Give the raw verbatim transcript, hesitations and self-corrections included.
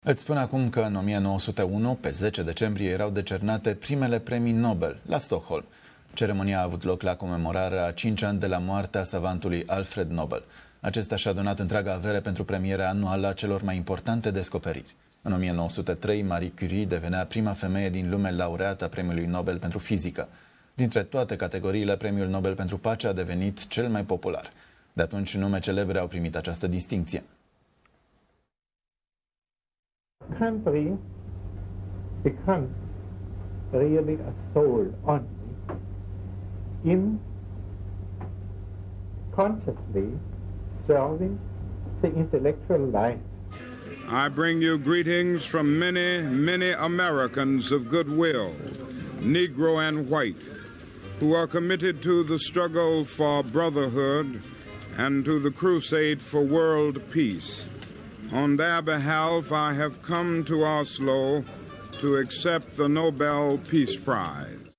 Îți spun acum că în o mie nouă sute unu, pe zece decembrie, erau decernate primele premii Nobel la Stockholm. Ceremonia a avut loc la comemorarea a cinci ani de la moartea savantului Alfred Nobel. Acesta și-a donat întreaga avere pentru premierea anuală a celor mai importante descoperiri. În o mie nouă sute trei, Marie Curie devenea prima femeie din lume laureată a premiului Nobel pentru fizică. Dintre toate categoriile, premiul Nobel pentru pace a devenit cel mai popular. De atunci, nume celebre au primit această distincție. Country becomes really a soul only in consciously serving the intellectual life. I bring you greetings from many, many Americans of goodwill, Negro and white, who are committed to the struggle for brotherhood and to the crusade for world peace. On their behalf, I have come to Oslo to accept the Nobel Peace Prize.